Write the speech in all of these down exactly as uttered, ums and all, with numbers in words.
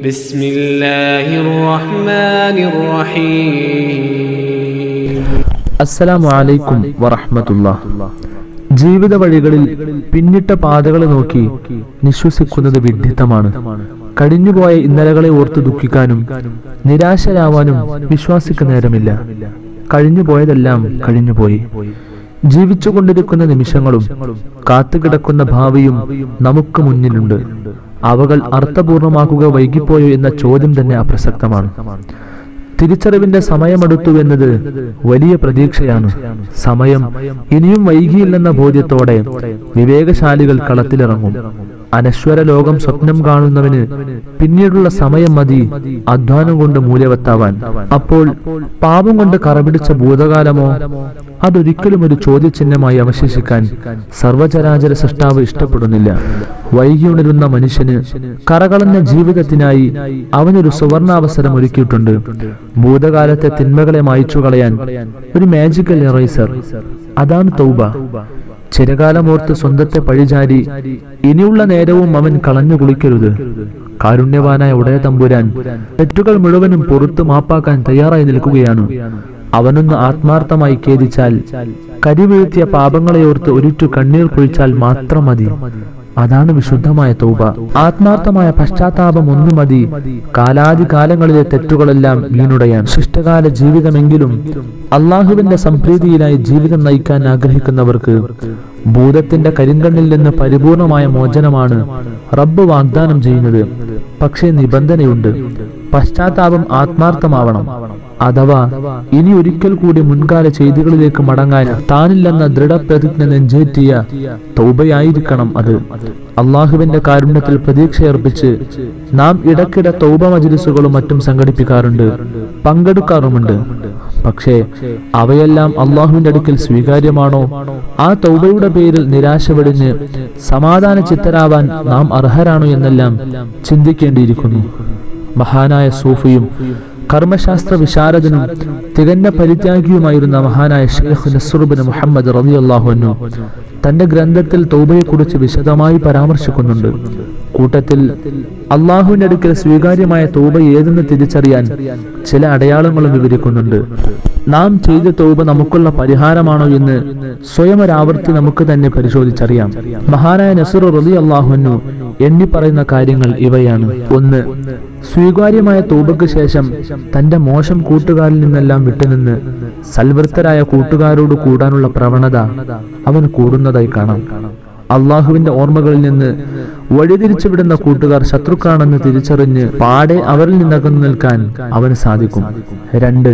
ബിസ്മില്ലാഹിർ റഹ്മാനിർ റഹീം. അസ്സലാമു അലൈക്കും വറഹ്മത്തുള്ളാഹി. ജീവിത വഴികളിൽ പിന്നിട്ട പാതകളെ നോക്കി നിശ്വസിക്കുന്നത് വിഡ്ഢിത്തമാണ്. കഴിഞ്ഞുപോയ ഇന്നലകളെ ഓർത്ത് ദുഃഖിക്കാനും നിരാശരാവാനും വിശ്വാസിക്ക് നേരമില്ല. കഴിഞ്ഞുപോയതെല്ലാം കഴിഞ്ഞുപോയി. ജീവിച്ചുകൊണ്ടിരിക്കുന്ന നിമിഷങ്ങളും കാത്തുകിടക്കുന്ന ഭാവിയും നമുക്ക് മുന്നിലുണ്ട്. അവകൾ അർത്ഥപൂർണമാക്കുക വൈകിപ്പോയോ എന്ന ചോദ്യം തന്നെ അപ്രസക്തമാണ്. തിരിച്ചറിവിന്റെ സമയമെടുത്തുവെന്നത് വലിയ പ്രതീക്ഷയാണ്. സമയം ഇനിയും വൈകിയില്ലെന്ന ബോധ്യത്തോടെ വിവേകശാലികൾ കളത്തിലിറങ്ങും. അനശ്വര ലോകം സ്വപ്നം കാണുന്നവന് പിന്നീടുള്ള സമയം മതി അധ്വാനം കൊണ്ട് മൂല്യവത്താവാൻ. അപ്പോൾ പാപം കൊണ്ട് കറപിടിച്ച ഭൂതകാലമോ അതൊരിക്കലും ഒരു ചോദ്യചിഹ്നമായി അവശേഷിക്കാൻ സർവചരാചര സൃഷ്ടാവ് ഇഷ്ടപ്പെടുന്നില്ല. വൈകിയുണരുന്ന മനുഷ്യന് കറകളഞ്ഞ ജീവിതത്തിനായി അവനൊരു സുവർണാവസരം ഒരുക്കിയിട്ടുണ്ട്. ഭൂതകാലത്തെ തിന്മകളെ മായ്ച്ചു കളയാൻ ഒരു മാജിക്കൽ എറൈസർ. അതാണ് തൗബ. ചിരകാലമോർത്ത് സ്വന്തത്തെ പഴിചാരി ഇനിയുള്ള നേരവും അവൻ കളഞ്ഞു കുളിക്കരുത്. കാരുണ്യവാനായ ഉടയ തമ്പുരാൻ തെറ്റുകൾ മുഴുവനും പുറത്തു മാപ്പാക്കാൻ തയ്യാറായി നിൽക്കുകയാണ്. അവനൊന്ന് ആത്മാർത്ഥമായി ഖേദിച്ചാൽ, കരിവീഴ്ത്തിയ പാപങ്ങളെയോർത്ത് ഒരിറ്റു കണ്ണീർ കുഴിച്ചാൽ മാത്രം മതി. അതാണ് വിശുദ്ധമായ തൗബ. ആത്മാർത്ഥമായ പശ്ചാത്താപം ഒന്നു മതി കാലാതികാലങ്ങളിലെ തെറ്റുകളെല്ലാം വീണുടയാൻ. ശിഷ്ടകാല ജീവിതമെങ്കിലും അള്ളാഹുവിന്റെ സംപ്രീതിയിലായി ജീവിതം നയിക്കാൻ ആഗ്രഹിക്കുന്നവർക്ക് ഭൂതത്തിന്റെ കരിങ്കണ്ണിൽ നിന്ന് പരിപൂർണമായ മോചനമാണ് റബ്ബ് വാഗ്ദാനം ചെയ്യുന്നത്. പക്ഷേ നിബന്ധനയുണ്ട്. പശ്ചാത്താപം ആത്മാർത്ഥമാവണം. അഥവാ ഇനി ഒരിക്കൽ കൂടി മുൻകാല ചെയ്തികളിലേക്ക് മടങ്ങാൻ താനില്ലെന്ന ദൃഢപ്രതിജ്ഞ നെഞ്ചേറ്റിയ തൗബയായിരിക്കണം അത്. അള്ളാഹുവിന്റെ കാരുണ്യത്തിൽ പ്രതീക്ഷയർപ്പിച്ച് നാം ഇടയ്ക്കിടെ തൗബ മജ്ലിസുകളും മറ്റും സംഘടിപ്പിക്കാറുണ്ട്, പങ്കെടുക്കാറുമുണ്ട്. പക്ഷേ അവയെല്ലാം അള്ളാഹുവിന്റെ അടുക്കൽ സ്വീകാര്യമാണോ? ആ തൗബയുടെ പേരിൽ നിരാശ വെടിഞ്ഞ് സമാധാന ചിത്തരാവാൻ നാം അർഹരാണോ എന്നെല്ലാം ചിന്തിക്കേണ്ടിയിരിക്കുന്നു. മഹാനായ സൂഫിയും കർമ്മശാസ്ത്ര വിശാരദനും തികഞ്ഞ പരിത്യാഗിയുമായിരുന്ന മഹാനായ ഷെയ്ഖ് നസ്ർ ഇബ്നു മുഹമ്മദ് റളിയല്ലാഹു അൻഹു തന്റെ ഗ്രന്ഥത്തിൽ തൗബയെക്കുറിച്ച് വിശദമായി പരാമർശിക്കുന്നുണ്ട്. കൂട്ടത്തിൽ അള്ളാഹുവിന്റെ അടുക്കൽ സ്വീകാര്യമായ തൗബ ഏതെന്ന് തിരിച്ചറിയാൻ ചില അടയാളങ്ങളും വിവരിക്കുന്നുണ്ട്. നാം ചെയ്ത തൗബ നമുക്കുള്ള പരിഹാരമാണോ എന്ന് സ്വയം ഒരാവർത്തി നമുക്ക് തന്നെ പരിശോധിച്ചറിയാം. മഹാനായ നസ്ർ റളിയല്ലാഹു അൻഹു എണ്ണി പറയുന്ന കാര്യങ്ങൾ ഇവയാണ്. ഒന്ന്, സ്വീകാര്യമായ തൗബയ്ക്ക് ശേഷം തന്റെ മോശം കൂട്ടുകാരിൽ നിന്നെല്ലാം വിട്ടുനിന്ന് സൽവൃത്തരായ കൂട്ടുകാരോട് കൂടാനുള്ള പ്രവണത അവൻ കൂടുന്നതായി കാണാം. അള്ളാഹുവിന്റെ ഓർമ്മകളിൽ നിന്ന് വഴിതിരിച്ചു വിടുന്ന കൂട്ടുകാർ ശത്രുക്കളാണെന്ന് തിരിച്ചറിഞ്ഞ് പാടെ അവരിൽ നിന്നകന്നു നിൽക്കാൻ അവന് സാധിക്കും. രണ്ട്,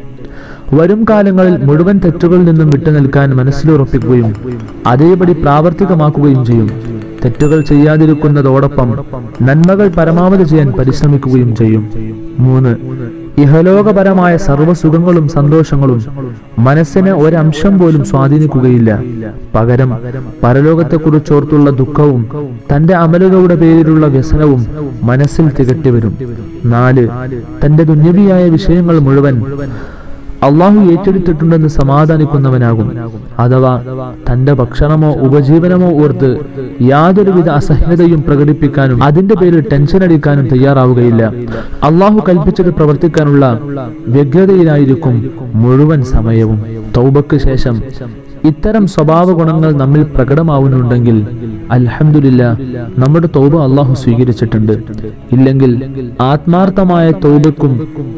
വരും കാലങ്ങളിൽ മുഴുവൻ തെറ്റുകളിൽ നിന്നും വിട്ടുനിൽക്കാൻ മനസ്സിലുറപ്പിക്കുകയും അതേപടി പ്രാവർത്തികമാക്കുകയും ചെയ്യും. തെറ്റുകൾ ചെയ്യാതിരിക്കുന്നതോടൊപ്പം നന്മകൾ പരമാവധി ചെയ്യാൻ പരിശ്രമിക്കുകയും ചെയ്യും. മൂന്ന്, ഇഹലോകപരമായ സർവ്വസുഖങ്ങളും സന്തോഷങ്ങളും മനസ്സിനെ ഒരംശം പോലും സ്വാധീനിക്കുകയില്ല. പകരം പരലോകത്തെക്കുറിച്ചോർത്തുള്ള ദുഃഖവും തന്റെ അമലുകളുടെ പേരിലുള്ള വ്യസനവും മനസ്സിൽ തികട്ടി വരും. നാല്, തന്റെ ദുന്യവിയായ വിഷയങ്ങൾ മുഴുവൻ അള്ളാഹു ഏറ്റെടുത്തിട്ടുണ്ടെന്ന് സമാധാനിക്കുന്നവനാകും. അഥവാ തന്റെ ഭക്ഷണമോ ഉപജീവനമോ ഓർത്ത് യാതൊരുവിധ അസഹ്യതയും പ്രകടിപ്പിക്കാനും അതിന്റെ പേരിൽ ടെൻഷൻ അടിക്കാനും തയ്യാറാവുകയില്ല. അള്ളാഹു കൽപ്പിച്ചത് പ്രവർത്തിക്കാനുള്ള വ്യഗ്രതയിലായിരിക്കും മുഴുവൻ സമയവും. തൗബക്ക് ശേഷം ഇത്തരം സ്വഭാവ ഗുണങ്ങൾ നമ്മിൽ പ്രകടമാവുന്നുണ്ടെങ്കിൽ അൽഹംദുലില്ലാഹ്, നമ്മുടെ തൗബ അള്ളാഹു സ്വീകരിച്ചിട്ടുണ്ട്. ഇല്ലെങ്കിൽ ആത്മാർത്ഥമായ തൗബക്കും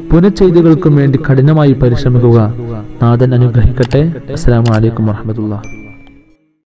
പുനഃചെയ്തികൾക്കും വേണ്ടി കഠിനമായി പരിശ്രമിക്കുക. നാഥൻ അനുഗ്രഹിക്കട്ടെ. അസ്സലാമു അലൈക്കും വറഹ്മത്തുള്ളാഹി.